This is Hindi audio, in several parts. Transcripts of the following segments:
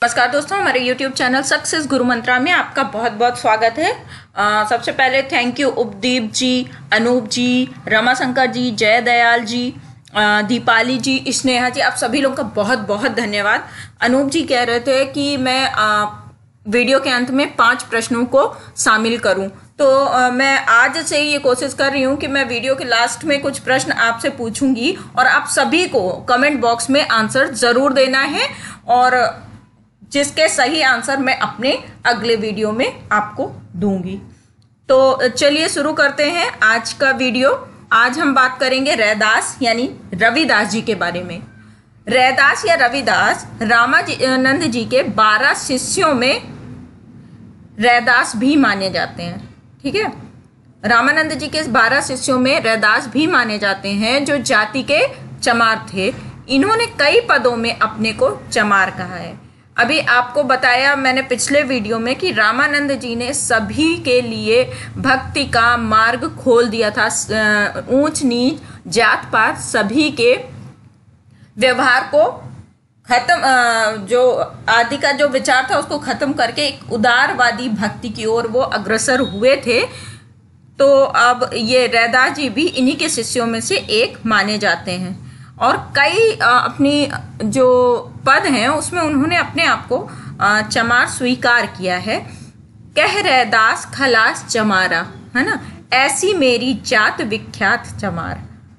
नमस्कार दोस्तों, हमारे YouTube चैनल सक्सेस गुरु मंत्रा में आपका बहुत बहुत स्वागत है। सबसे पहले थैंक यू उपदीप जी, अनूप जी, रमाशंकर जी, जय दयाल जी, दीपाली जी, स्नेहा जी, आप सभी लोगों का बहुत बहुत धन्यवाद। अनूप जी कह रहे थे कि मैं वीडियो के अंत में 5 प्रश्नों को शामिल करूं, तो मैं आज से ये कोशिश कर रही हूं कि मैं वीडियो के लास्ट में कुछ प्रश्न आपसे पूछूंगी और आप सभी को कमेंट बॉक्स में आंसर जरूर देना है और जिसके सही आंसर मैं अपने अगले वीडियो में आपको दूंगी। तो चलिए शुरू करते हैं आज का वीडियो। आज हम बात करेंगे रैदास यानी रविदास जी के बारे में। रैदास या रविदास रामानंद जी के 12 शिष्यों में रैदास भी माने जाते हैं। ठीक है, रामानंद जी के 12 शिष्यों में रैदास भी माने जाते हैं जो जाति के चमार थे। इन्होंने कई पदों में अपने को चमार कहा है। अभी आपको बताया मैंने पिछले वीडियो में कि रामानंद जी ने सभी के लिए भक्ति का मार्ग खोल दिया था। ऊंच नीच जात पात सभी के व्यवहार को खत्म, जो आदि का जो विचार था उसको खत्म करके एक उदारवादी भक्ति की ओर वो अग्रसर हुए थे। तो अब ये रैदास जी भी इन्हीं के शिष्यों में से एक माने जाते हैं और कई अपनी जो पद हैं उसमें उन्होंने अपने आप को चमार स्वीकार किया है। कह रैदास खलास चमारा, है ना, ऐसी मेरी जात विख्यात चमार।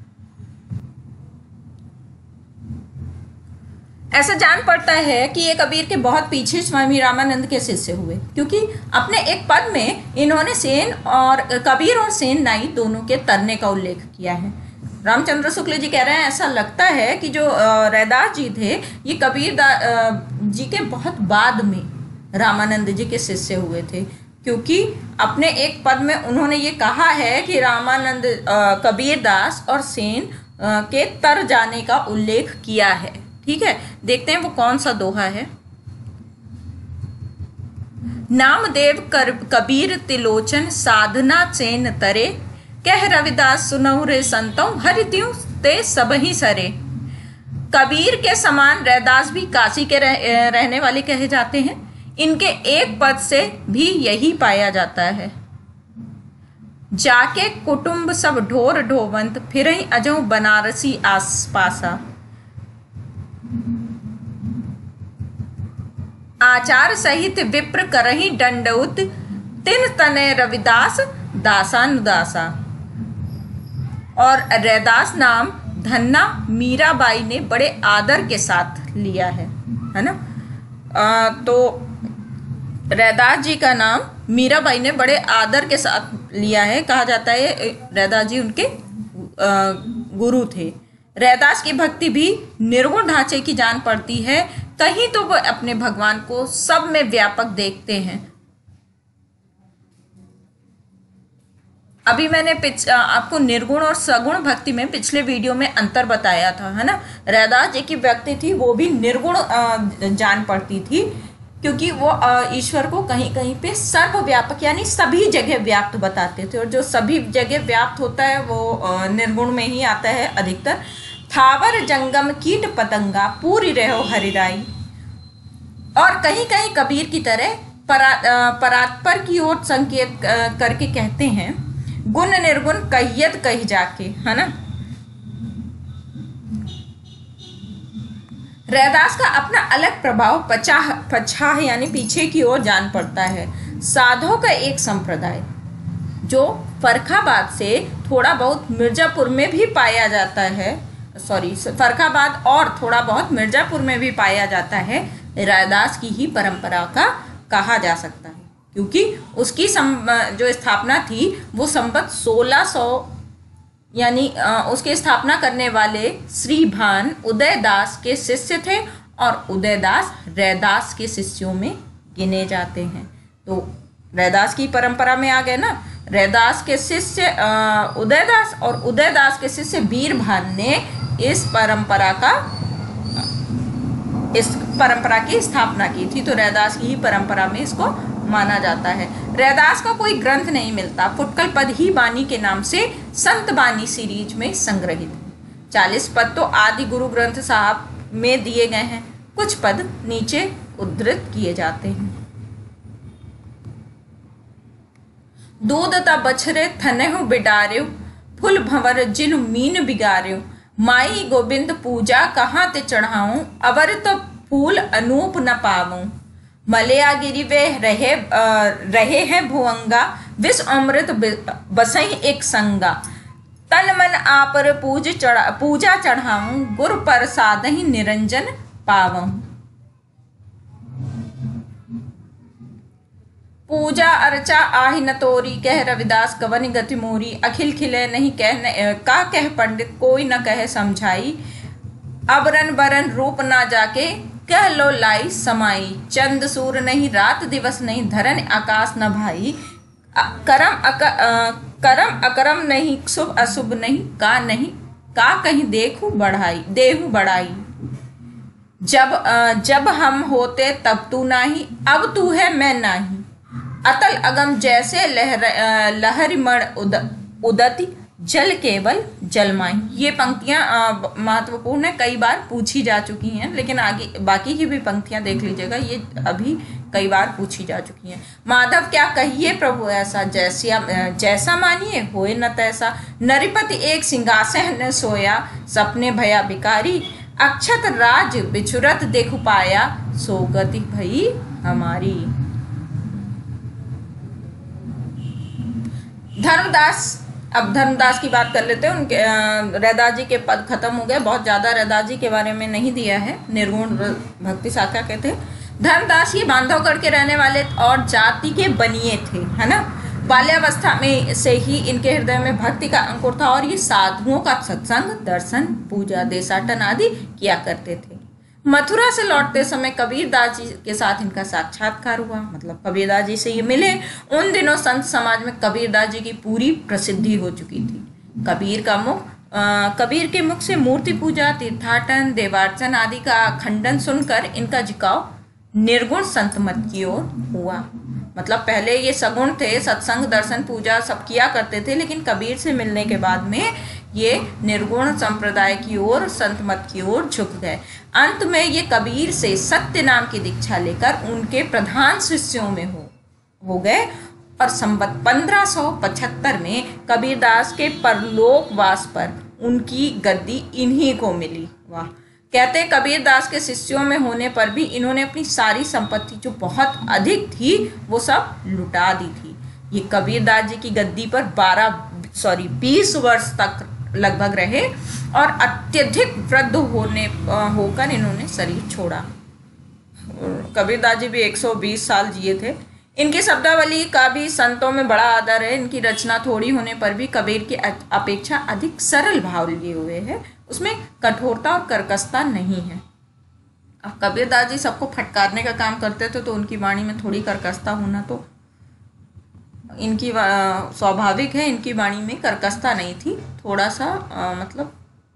ऐसा जान पड़ता है कि ये कबीर के बहुत पीछे स्वामी रामानंद के शिष्य हुए, क्योंकि अपने एक पद में इन्होंने सेन और कबीर और सेन नाई दोनों के तरने का उल्लेख किया है। रामचंद्र शुक्ल जी कह रहे हैं ऐसा लगता है कि जो रैदास जी थे ये कबीर जी के बहुत बाद में रामानंद जी के शिष्य हुए थे, क्योंकि अपने एक पद में उन्होंने ये कहा है कि रामानंद कबीर दास और सेन के तर जाने का उल्लेख किया है। ठीक है, देखते हैं वो कौन सा दोहा है। नामदेव कबीर तिलोचन साधना चैन तरे, कह रविदास सुनऊ रे संतों हरि त्यों ते सब ही सरे। कबीर के समान रैदास भी काशी के रहने वाले कहे जाते हैं। इनके एक पद से भी यही पाया जाता है। जाके कुटुंब सब ढोर ढोवंत फिर ही अजो बनारसी आस पासा। आचार सहित विप्र करही दंडउत, तिन तने रविदास दासानुदासा। और रैदास नाम धन्ना मीराबाई ने बड़े आदर के साथ लिया है ना। तो रैदास जी का नाम मीराबाई ने बड़े आदर के साथ लिया है। कहा जाता है रैदास जी उनके गुरु थे। रैदास की भक्ति भी निर्गुण ढांचे की जान पड़ती है। कहीं तो वो अपने भगवान को सब में व्यापक देखते हैं। अभी मैंने आपको निर्गुण और सगुण भक्ति में पिछले वीडियो में अंतर बताया था, है ना। रैदास जी की भक्ति थी वो भी निर्गुण जान पड़ती थी, क्योंकि वो ईश्वर को कहीं कहीं पे सर्वव्यापक यानी सभी जगह व्याप्त बताते थे, और जो सभी जगह व्याप्त होता है वो निर्गुण में ही आता है अधिकतर। थावर जंगम कीट पतंगा पूरी रहो हरिराई। और कहीं कहीं कबीर की तरह परात्पर की ओर संकेत करके कहते हैं, गुण निर्गुण कहियत कही जाके, है ना। रैदास का अपना अलग प्रभाव पछाह यानी पीछे की ओर जान पड़ता है। साधुओं का एक संप्रदाय जो फर्रुखाबाद से थोड़ा बहुत मिर्जापुर में भी पाया जाता है, फर्रुखाबाद और थोड़ा बहुत मिर्जापुर में भी पाया जाता है, रैदास की ही परंपरा का कहा जा सकता है, क्योंकि उसकी जो स्थापना थी वो संवत 1600 यानी उसकी स्थापना करने वाले श्री भान उदयदास के शिष्य थे, और उदयदास रैदास के शिष्यों में गिने जाते हैं। तो रैदास की परंपरा में आ गए ना। रैदास के शिष्य उदयदास और उदयदास के शिष्य वीरभान ने इस परंपरा की स्थापना की थी। तो रैदास की ही परंपरा में इसको माना जाता है। रैदास का कोई ग्रंथ नहीं मिलता। फुटकल पद ही बानी के नाम से संत बानी सीरीज में संग्रहित है। 40 पद तो आदि गुरु ग्रंथ साहब में दिए गए हैं। कुछ पद नीचे उद्धृत किए जाते हैं। दूध ता बछरे थनहु बिडार्यो, फुल भंवर जिन मीन बिगार्यो, माई गोविंद पूजा कहाँ ते चढ़ाऊं, अवर तो फूल अनूप न पाऊं। मलया गिरी वे रहे हैं भुवंगा, विष अमृत बसई एक संगा। तन मन आपर पूजा चढ़ाऊं, गुरु प्रसाद ही निरंजन पावऊं। पूजा अर्चा आहि न तोरी, कह रविदास कवन गति मोरी। अखिल खिले नहीं कह पंडित, कोई न कहे समझाई। अबरन बरन रूप ना जाके, कह लो लाई समाई। चंद सूर नहीं रात दिवस नहीं, धरन आकाश न भाई। करम अकरम नहीं, शुभ अशुभ नहीं, का कहीं देहू बढ़ाई। जब हम होते तब तू नाही, अब तू है मैं नाही। अतल अगम जैसे लहरी मण उदति, जल केवल जलमाई। ये पंक्तियां महत्वपूर्ण है, कई बार पूछी जा चुकी हैं, लेकिन आगे बाकी की भी पंक्तियां देख लीजिएगा, ये अभी कई बार पूछी जा चुकी हैं। माधव क्या कहिए प्रभु ऐसा, जैसा मानिए होए न तैसा। नरिपति एक सिंहासन सोया, सपने भया बिकारी। अक्षत राज बिछुरत देखु पाया, सोगति भई हमारी। धर्मदास, अब धर्मदास की बात कर लेते हैं। उनके रैदास जी के पद खत्म हो गए, बहुत ज़्यादा रैदास जी के बारे में नहीं दिया है, निर्गुण भक्ति शाखा के थे। धर्मदास ये बांधवगढ़ के रहने वाले और जाति के बनिए थे, है ना। बाल्यावस्था में से ही इनके हृदय में भक्ति का अंकुर था और ये साधुओं का सत्संग, दर्शन, पूजा, देशाटन आदि किया करते थे। मथुरा से लौटते समय कबीरदास जी के साथ इनका साक्षात्कार हुआ, मतलब कबीरदास जी से ये मिले। उन दिनों संत समाज में कबीरदास जी की पूरी प्रसिद्धि हो चुकी थी। कबीर के मुख से मूर्ति पूजा, तीर्थाटन, देवार्चन आदि का खंडन सुनकर इनका झुकाव निर्गुण संत मत की ओर हुआ। मतलब पहले ये सगुण थे, सत्संग, दर्शन, पूजा सब किया करते थे, लेकिन कबीर से मिलने के बाद में ये निर्गुण संप्रदाय की ओर, संत मत की ओर झुक गए। अंत में ये कबीर से सत्य नाम की दीक्षा लेकर उनके प्रधान शिष्यों में हो गए और संवत 1575 में कबीरदास के परलोकवास पर उनकी गद्दी इन्हीं को मिली। वाह। कहते कबीरदास के शिष्यों में होने पर भी इन्होंने अपनी सारी संपत्ति जो बहुत अधिक थी वो सब लुटा दी थी। ये कबीरदास जी की गद्दी पर 20 वर्ष तक लगभग रहे और अत्यधिक वृद्ध होकर इन्होंने शरीर छोड़ा। कबीरदास जी भी 120 साल जिए थे। इनकी शब्दावली का भी संतों में बड़ा आदर है। इनकी रचना थोड़ी होने पर भी कबीर की अपेक्षा अधिक सरल भाव लिए हुए है, उसमें कठोरता और कर्कशता नहीं है। अब कबीरदास जी सबको फटकारने का काम करते थे, तो उनकी वाणी में थोड़ी कर्कशता होना तो इनकी स्वाभाविक है। इनकी वाणी में कर्कशता नहीं थी, थोड़ा सा मतलब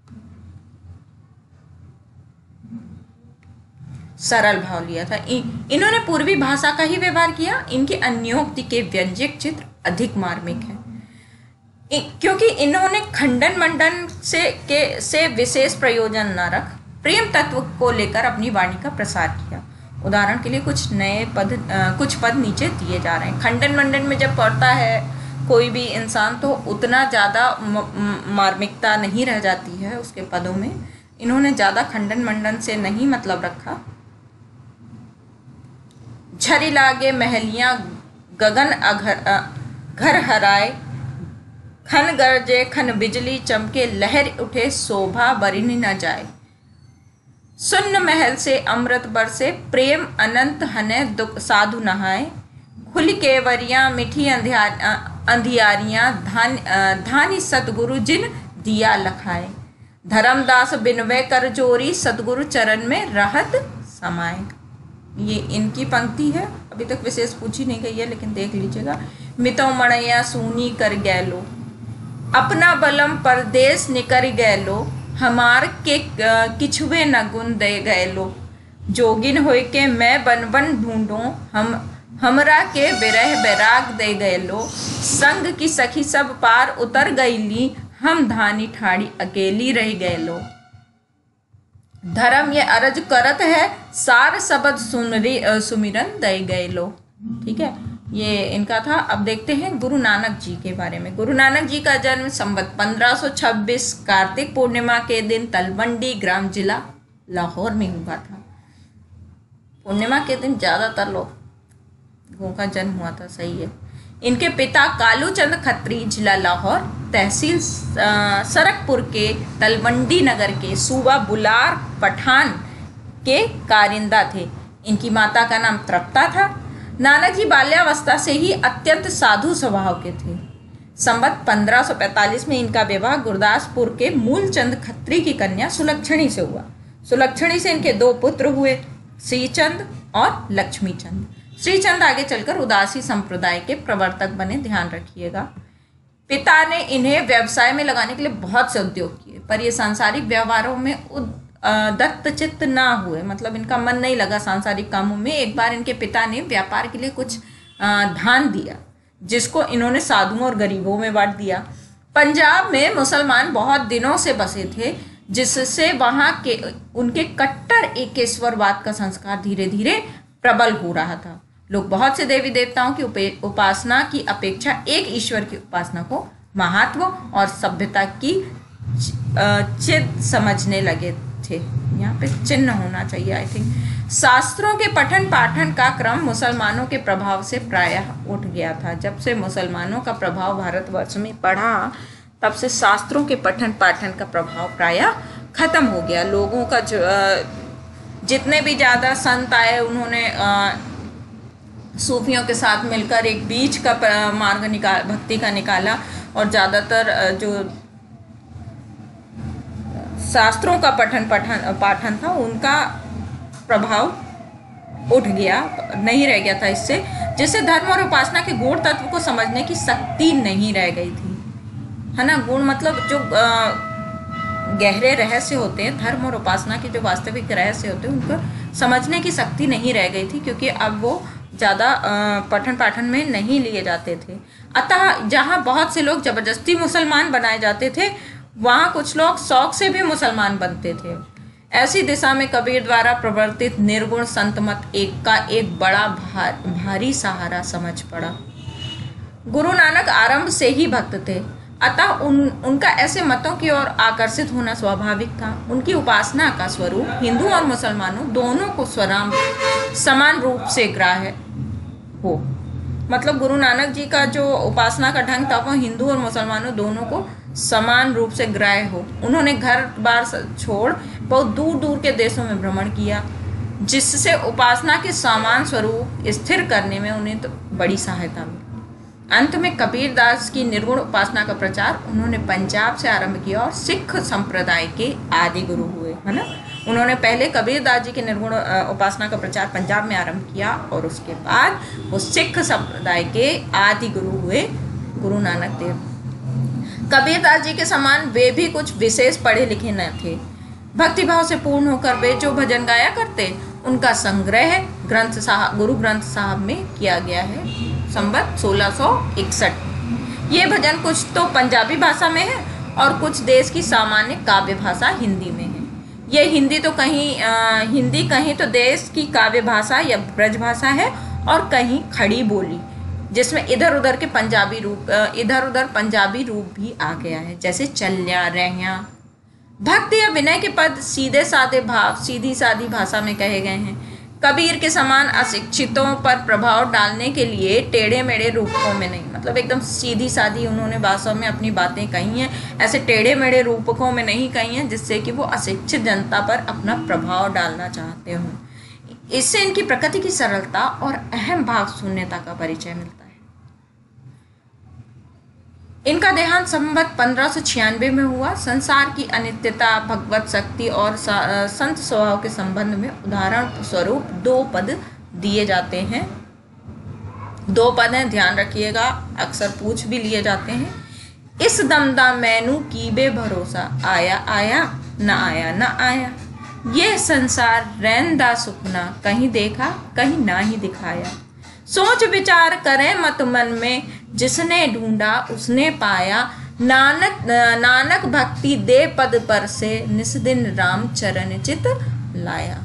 सरल भाव लिया था। इन्होंने पूर्वी भाषा का ही व्यवहार किया। इनके अन्योक्ति के व्यंजक चित्र अधिक मार्मिक हैं, क्योंकि इन्होंने खंडन मंडन से विशेष प्रयोजन न रख प्रेम तत्व को लेकर अपनी वाणी का प्रसार किया। उदाहरण के लिए कुछ पद नीचे दिए जा रहे हैं। खंडन मंडन में जब पढ़ता है कोई भी इंसान तो उतना ज़्यादा मार्मिकता नहीं रह जाती है उसके पदों में। इन्होंने ज़्यादा खंडन मंडन से नहीं मतलब रखा। झरी लागे महलियाँ गगन घर हराए, खन गरजे खन बिजली चमके, लहर उठे शोभा बरिन न जाए। सुन्न महल से अमृत बरसे, प्रेम अनंत हने दुख साधु नहाए। खुल केवरियाँ मिठी अंधियारियाँ, धानी सतगुरु जिन दिया लखाए। धर्मदास बिनवे कर जोरी, सतगुरु चरण में रहत समाए। ये इनकी पंक्ति है, अभी तक विशेष पूछी नहीं गई है, लेकिन देख लीजिएगा। मितो मणैया सूनी कर गैलो, अपना बलम परदेश निकर गैलो। हमार के किछुए न गुण दे गैलो, जोगिन होय के मैं बन बन ढूंढूं। हमरा के विरह बैराग दे गैलो, संग की सखी सब पार उतर गईली। हम धानी ठाड़ी अकेली रह गैलो। धर्म ये अरज करत है, सार शब्द सुमिरन दे गए लो। ठीक है, ये इनका था। अब देखते हैं गुरु नानक जी के बारे में। गुरु नानक जी का जन्म संवत 1526 कार्तिक पूर्णिमा के दिन तलवंडी ग्राम जिला लाहौर में हुआ था। पूर्णिमा के दिन ज्यादातर लोगों का जन्म हुआ था, सही है। इनके पिता कालूचंद खत्री, जिला लाहौर, तहसील सरकपुर के तलवंडी नगर के सूबा बुलार पठान के कारिंदा थे। इनकी माता का नाम तृप्ता था। नानक जी बाल्यावस्था से ही अत्यंत साधु स्वभाव के थे। संवत 1545 में इनका विवाह गुरदासपुर के मूलचंद खत्री की कन्या सुलक्षणी से हुआ। सुलक्षणी से इनके 2 पुत्र हुए, श्रीचंद और लक्ष्मीचंद। श्रीचंद आगे चलकर उदासी संप्रदाय के प्रवर्तक बने, ध्यान रखिएगा। पिता ने इन्हें व्यवसाय में लगाने के लिए बहुत से उद्योग किए, पर ये सांसारिक व्यवहारों में दत्तचित्त ना हुए, मतलब इनका मन नहीं लगा सांसारिक कामों में। एक बार इनके पिता ने व्यापार के लिए कुछ धान दिया, जिसको इन्होंने साधुओं और गरीबों में बांट दिया। पंजाब में मुसलमान बहुत दिनों से बसे थे, जिससे वहां के उनके कट्टर एकेश्वरवाद का संस्कार धीरे धीरे प्रबल हो रहा था। लोग बहुत से देवी देवताओं की उपासना की अपेक्षा एक ईश्वर की उपासना को महत्व और सभ्यता की चिन्ह समझने लगे थे। यहाँ पे चिन्ह होना चाहिए, आई थिंक। शास्त्रों के पठन पाठन का क्रम मुसलमानों के प्रभाव से प्रायः उठ गया था। जब से मुसलमानों का प्रभाव भारतवर्ष में पड़ा, तब से शास्त्रों के पठन पाठन का प्रभाव प्रायः खत्म हो गया। लोगों का जितने भी ज़्यादा संत आए, उन्होंने सूफियों के साथ मिलकर एक बीच का मार्ग भक्ति का निकाला, और ज़्यादातर जो शास्त्रों का पठन पाठन था, उनका प्रभाव उठ गया, नहीं रह गया था इससे, जिससे धर्म और उपासना के गूढ़ तत्व को समझने की शक्ति नहीं रह गई थी, है ना। गूढ़ मतलब जो गहरे रहस्य होते हैं, धर्म और उपासना के जो वास्तविक रहस्य होते हैं, उनको समझने की शक्ति नहीं रह गई थी, क्योंकि अब वो ज़्यादा पठन पाठन में नहीं लिए जाते थे। अतः जहाँ बहुत से लोग जबरदस्ती मुसलमान बनाए जाते थे, वहाँ कुछ लोग शौक से भी मुसलमान बनते थे। ऐसी दिशा में कबीर द्वारा प्रवर्तित निर्गुण संत मत एक बड़ा भारी सहारा समझ पड़ा। गुरु नानक आरंभ से ही भक्त थे, अतः उनका ऐसे मतों की ओर आकर्षित होना स्वाभाविक था। उनकी उपासना का स्वरूप हिंदू और मुसलमानों दोनों को समान रूप से ग्राह्य हो। मतलब गुरु नानक जी का जो उपासना का ढंग था, वो हिंदू और मुसलमानों दोनों को समान रूप से ग्राह्य हो। उन्होंने घर बार छोड़ बहुत दूर दूर के देशों में भ्रमण किया, जिससे उपासना के समान स्वरूप स्थिर करने में उन्हें तो बड़ी सहायता मिली। अंत में कबीर दास की निर्गुण उपासना का प्रचार उन्होंने पंजाब से आरंभ किया और सिख संप्रदाय के आदि गुरु हुए, है ना। उन्होंने पहले कबीर दास जी की निर्गुण उपासना का प्रचार पंजाब में आरंभ किया, और उसके बाद वो सिख संप्रदाय के आदि गुरु हुए गुरु नानक देव। कबीर दास जी के समान वे भी कुछ विशेष पढ़े लिखे न थे। भक्तिभाव से पूर्ण होकर वे जो भजन गाया करते, उनका संग्रह गुरु ग्रंथ साहब में किया गया है, संवत 1661। ये भजन कुछ तो पंजाबी भाषा में है और कुछ देश की सामान्य काव्य भाषा हिंदी में है। ये हिंदी कहीं तो देश की काव्य भाषा या ब्रज भाषा है, और कहीं खड़ी बोली, जिसमें इधर उधर पंजाबी रूप भी आ गया है, जैसे चल्या रहया। भक्ति या विनय के पद सीधे साधे भाव सीधी सादी भाषा में कहे गए हैं। कबीर के समान अशिक्षितों पर प्रभाव डालने के लिए टेढ़े मेढ़े रूपकों में नहीं, मतलब एकदम सीधी सादी उन्होंने भाषा में अपनी बातें कही हैं, ऐसे टेढ़े मेढ़े रूपकों में नहीं कही हैं जिससे कि वो अशिक्षित जनता पर अपना प्रभाव डालना चाहते हों। इससे इनकी प्रकृति की सरलता और अहम भाव शून्यता का परिचय मिलता है। इनका देहांत संवत 1596 में हुआ। संसार की अनित्यता, भगवत शक्ति और संत स्वभाव के संबंध में उदाहरण स्वरूप 2 पद दिए जाते हैं। 2 पद हैं, ध्यान रखिएगा, अक्सर पूछ भी लिए जाते हैं। इस दमदा मैनू की बेभरोसा, आया आया न आया न आया। ये संसार रैंदा सुपना, कहीं देखा कहीं ना ही दिखाया। सोच विचार करें मत मन में, जिसने ढूंढा उसने पाया। नानक भक्ति दे पद पर से, निस दिन राम चरण चित लाया।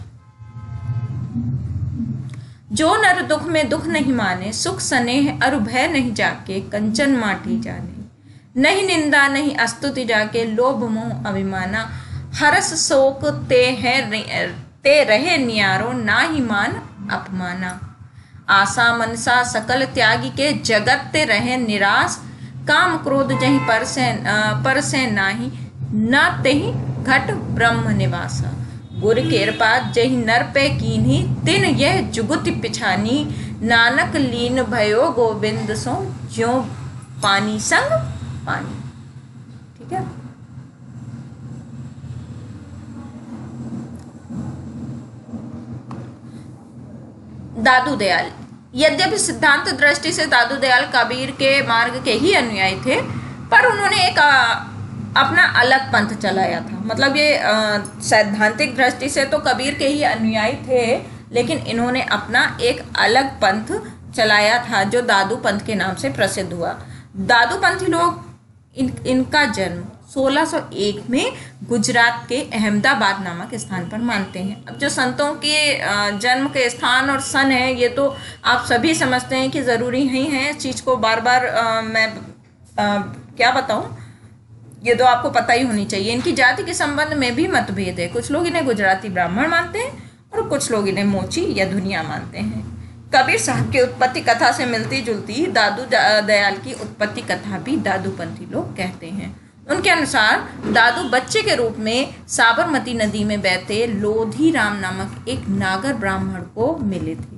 जो नर दुख में दुख नहीं माने, सुख स्नेह अरु भय नहीं जाके, कंचन माटी जाने। नहीं निंदा नहीं अस्तुति जाके, लोभ मोह अभिमाना, हरस शोक ते रहे नियारो, ना ही मान अपमाना। आशा मनसा सकल त्यागी के, जगत ते रहे निराश, काम क्रोध जहि परसे नाही, न तेहि घट ब्रह्म निवासा। गुर कृपा जहि नर पे कीन्ही, तिन यह जुगुति पिछानी, नानक लीन भयो गोविंद सो, ज्यों पानी संग पानी। ठीक है। दादू दयाल, यद्यपि सिद्धांत दृष्टि से दादू दयाल कबीर के मार्ग के ही अनुयायी थे, पर उन्होंने एक अपना अलग पंथ चलाया था। मतलब ये सैद्धांतिक दृष्टि से तो कबीर के ही अनुयायी थे, लेकिन इन्होंने अपना एक अलग पंथ चलाया था जो दादू पंथ के नाम से प्रसिद्ध हुआ। दादू पंथी लोग इनका जन्म 1601 में गुजरात के अहमदाबाद नामक स्थान पर मानते हैं। अब जो संतों के जन्म के स्थान और सन है, ये तो आप सभी समझते हैं कि ज़रूरी नहीं है इस चीज़ को बार बार मैं क्या बताऊं, ये तो आपको पता ही होनी चाहिए। इनकी जाति के संबंध में भी मतभेद है। कुछ लोग इन्हें गुजराती ब्राह्मण मानते हैं और कुछ लोग इन्हें मोची या धुनिया मानते हैं। कबीर साहब की उत्पत्ति कथा से मिलती जुलती दादू दयाल की उत्पत्ति कथा भी दादूपंथी लोग कहते हैं। उनके अनुसार दादू बच्चे के रूप में साबरमती नदी में बहते लोधी राम नामक एक नागर ब्राह्मण को मिले थे।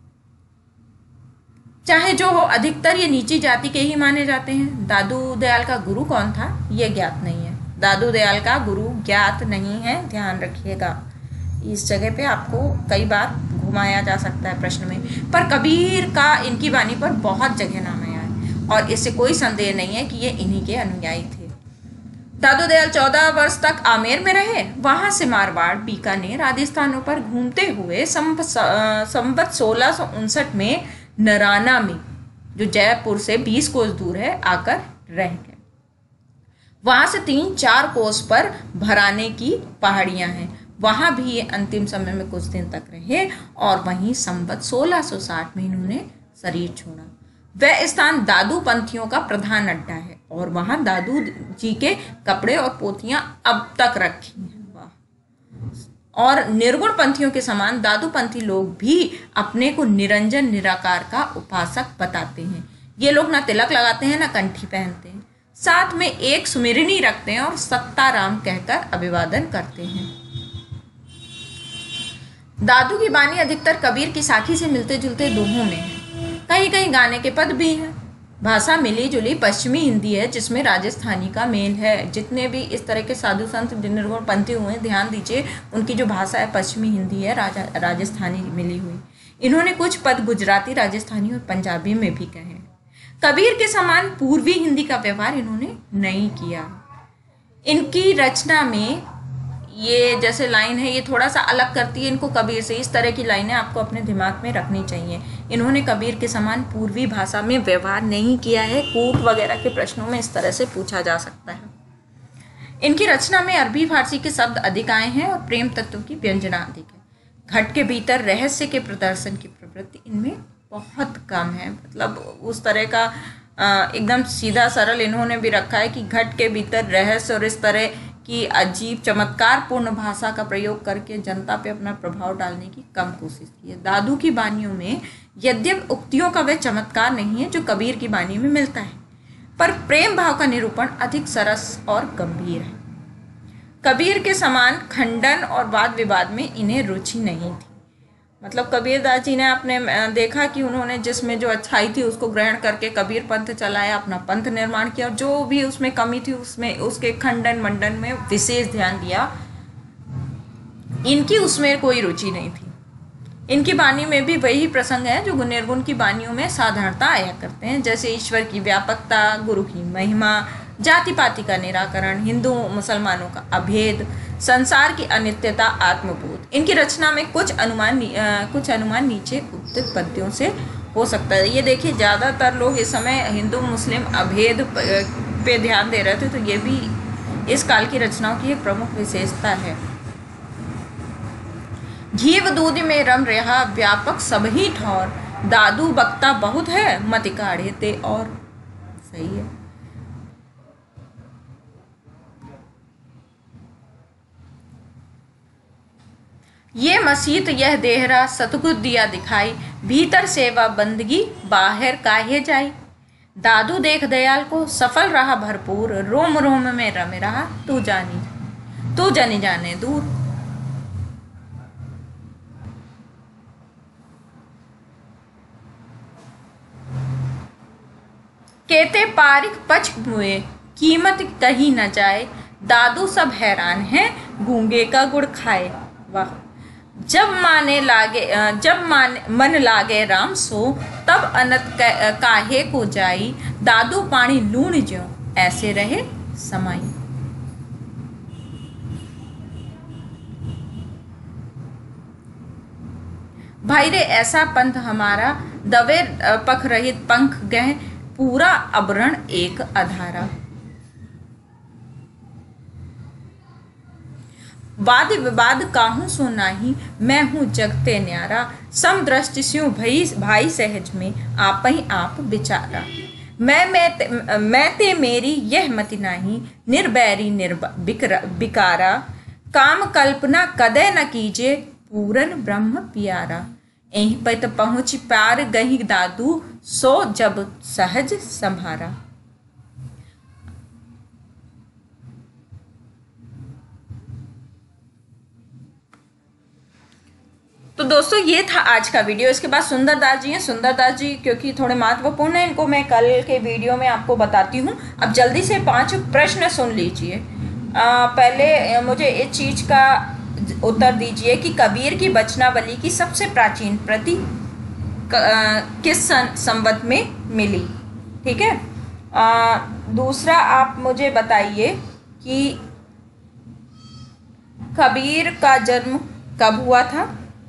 चाहे जो हो, अधिकतर ये नीची जाति के ही माने जाते हैं। दादू दयाल का गुरु कौन था ये ज्ञात नहीं है। दादू दयाल का गुरु ज्ञात नहीं है, ध्यान रखिएगा। इस जगह पे आपको कई बार घुमाया जा सकता है प्रश्न में। पर कबीर का इनकी वाणी पर बहुत जगह नाम आया है और इससे कोई संदेह नहीं है कि ये इन्हीं के अनुयायी थे। दादू दयाल 14 वर्ष तक आमेर में रहे। वहां से मारवाड़, बीकानेर आदि स्थानों पर घूमते हुए संवत 1659 में नराना में, जो जयपुर से 20 कोस दूर है, आकर रह गए। वहां से 3-4 कोस पर भराने की पहाड़ियां हैं, वहां भी ये अंतिम समय में कुछ दिन तक रहे और वहीं संवत 1660 में इन्होंने शरीर छोड़ा। वह स्थान दादू पंथियों का प्रधान अड्डा है और वहां दादू जी के कपड़े और पोथियां अब तक रखी हैं। और निर्गुण पंथियों के समान दादू पंथी लोग भी अपने को निरंजन निराकार का उपासक बताते हैं। ये लोग ना तिलक लगाते हैं ना कंठी पहनते हैं, साथ में एक सुमिरनी रखते हैं और सत्ताराम कहकर अभिवादन करते हैं। दादू की बानी अधिकतर कबीर की साखी से मिलते जुलते दोहों में है। कहीं कहीं गाने के पद भी हैं। भाषा मिली जुली पश्चिमी हिंदी है जिसमें राजस्थानी का मेल है। जितने भी इस तरह के साधु संत निर्गुण पंथी हुए, ध्यान दीजिए, उनकी जो भाषा है पश्चिमी हिंदी है, राजस्थानी मिली हुई। इन्होंने कुछ पद गुजराती, राजस्थानी और पंजाबी में भी कहे हैं। कबीर के समान पूर्वी हिंदी का व्यवहार इन्होंने नहीं किया। इनकी रचना में ये जैसे लाइन है, ये थोड़ा सा अलग करती है इनको कबीर से। इस तरह की लाइनें आपको अपने दिमाग में रखनी चाहिए। इन्होंने कबीर के समान पूर्वी भाषा में व्यवहार नहीं किया है। कूट वगैरह के प्रश्नों में इस तरह से पूछा जा सकता है। इनकी रचना में अरबी फारसी के शब्द अधिक आए हैं और प्रेम तत्व की व्यंजना अधिक है। घट के भीतर रहस्य के प्रदर्शन की प्रवृत्ति इनमें बहुत कम है। मतलब उस तरह का एकदम सीधा सरल इन्होंने भी रखा है कि घट के भीतर रहस्य और इस तरह की अजीब चमत्कारपूर्ण भाषा का प्रयोग करके जनता पे अपना प्रभाव डालने की कम कोशिश की है। दादू की बानियों में यद्यपि उक्तियों का वह चमत्कार नहीं है जो कबीर की बानी में मिलता है, पर प्रेम भाव का निरूपण अधिक सरस और गंभीर है। कबीर के समान खंडन और वाद विवाद में इन्हें रुचि नहीं थी। मतलब कबीरदास जी ने आपने देखा कि उन्होंने जिसमें जो अच्छाई थी उसको ग्रहण करके कबीर पंथ चलाया, अपना पंथ निर्माण किया, और जो भी उसमें कमी थी उसमें उसके खंडन मंडन में विशेष ध्यान दिया। इनकी उसमें कोई रुचि नहीं थी। इनकी बानी में भी वही प्रसंग है जो निर्गुण की बानियों में साधारणता आया करते हैं, जैसे ईश्वर की व्यापकता, गुरु की महिमा, जाति पाति का निराकरण, हिंदू मुसलमानों का अभेद, संसार की अनित्यता, आत्मबोध। इनकी रचना में कुछ अनुमान नीचे उक्त पद्यों से हो सकता है। ये देखिए, ज़्यादातर लोग इस समय हिंदू मुस्लिम अभेद पे ध्यान दे रहे थे, तो ये भी इस काल की रचनाओं की एक प्रमुख विशेषता है। घीव दूध में रम रहा व्यापक सब ही ठौर, दादू बकता बहुत है मति काढ़े ते और। सही है। ये मसीत यह देहरा सतगुर दिया दिखाई, भीतर सेवा बंदगी बाहर काहे जाई, दादू देख दयाल को सफल रहा भरपूर, रोम रोम में रम रहा तू जनी जाने दूर। केते पारिक पच हुए कीमत कही न जाए, दादू सब हैरान हैं गूंगे का गुड़ खाए। वाह। जब मन लागे राम सो, तब अनत काहे को जाई, दादू पानी लूण ज्यों ऐसे रहे समाई। भाई रे ऐसा पंथ हमारा, दवे पख रहित पंख गह, पूरा अबरण एक अधारा। वाद विवाद काहू सो नाही, मैं हूँ जगते न्यारा, समदृष्टि स्यों भाई सहज में आप ही आप विचारा। मैं ते मेरी यह मति नाही, निर्बैरी बिकारा, काम कल्पना कदे न कीजे, पूरन ब्रह्म प्यारा। यहीं पर तो पहुँच प्यार गही दादू, सो जब सहज संभारा। तो दोस्तों ये था आज का वीडियो। इसके बाद सुंदरदास जी हैं। सुंदरदास जी क्योंकि थोड़े महत्वपूर्ण हैं, इनको मैं कल के वीडियो में आपको बताती हूँ। अब जल्दी से 5 प्रश्न सुन लीजिए। पहले मुझे इस चीज का उत्तर दीजिए कि कबीर की वचनावली की सबसे प्राचीन प्रति किस संवत में मिली। ठीक है। दूसरा आप मुझे बताइए कि कबीर का जन्म कब हुआ था।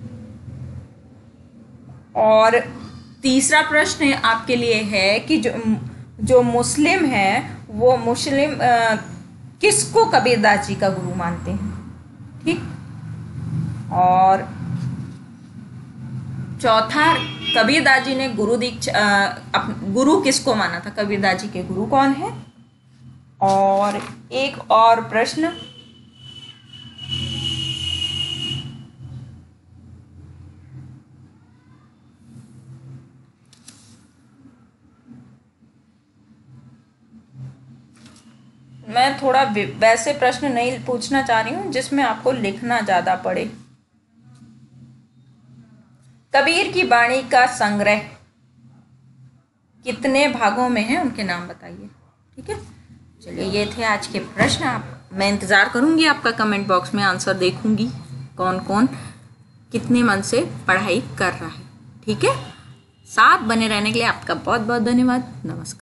और तीसरा प्रश्न आपके लिए है कि जो मुस्लिम है वो मुस्लिम किसको कबीरदास जी का गुरु मानते हैं। ठीक। और चौथा, कबीरदास जी ने गुरु किसको माना था, कबीरदास जी के गुरु कौन है। और एक और प्रश्न, मैं थोड़ा वैसे प्रश्न नहीं पूछना चाह रही हूं जिसमें आपको लिखना ज्यादा पड़े। कबीर की वाणी का संग्रह कितने भागों में है, उनके नाम बताइए। ठीक है। चलिए ये थे आज के प्रश्न। मैं इंतजार करूंगी आपका, कमेंट बॉक्स में आंसर देखूंगी कौन कौन कितने मन से पढ़ाई कर रहा है। ठीक है। साथ बने रहने के लिए आपका बहुत बहुत धन्यवाद। नमस्कार।